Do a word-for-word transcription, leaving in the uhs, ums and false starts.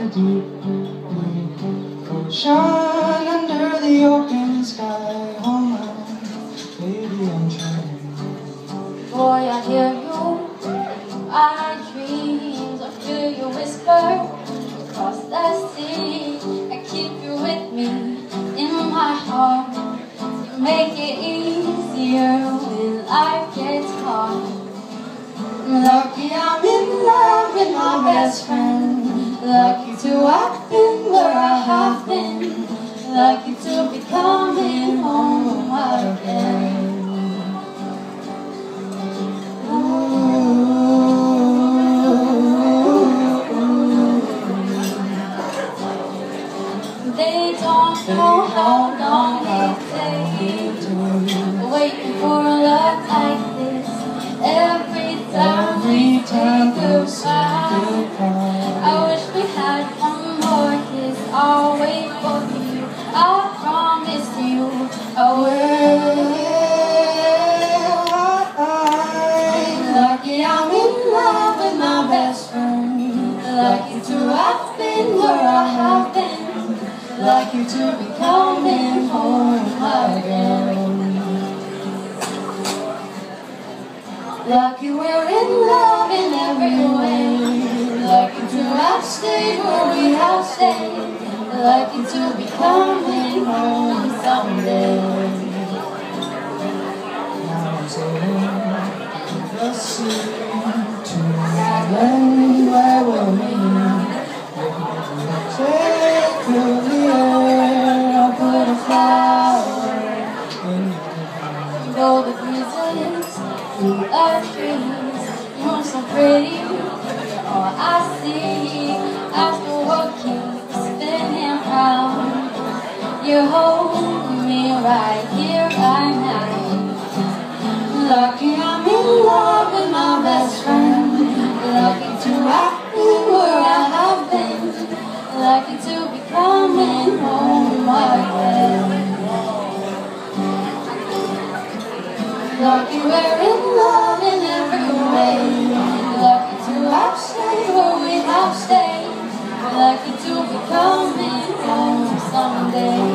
deep blue ocean under the open sky. Oh my, baby, I'm trying. Boy, I hear you in my dreams. I feel you whisper across the sea. I keep you with me in my heart. You make it easier when life gets hard. Lucky I'm in love with my best friend. Lucky to have been where I have been. Lucky to be coming home again. They don't know how long it takes waiting for a love like this. Every time we take goodbye, I wish we had one more kiss. I'll wait for you, I promise you I will. Lucky I'm in love with my best friend. Lucky to have been where I have been. Lucky to be coming home again. Lucky we're in love in every way. Lucky to have stayed where we have stayed. Lucky to be coming home someday. Now I'm sailing to the sea, to an island where we'll meet. Take to the air, I'll put a flower in your hand. Go the breezes through the trees. You're so pretty, you're all I see. After what keeps spinning round, you're holding me right here, right now. Lucky I'm in love with my best friend. Lucky to have been where I have been. Lucky to be coming home again. Lucky we're in love in every way. Lucky to have stayed where we have stayed. Lucky to be coming home someday.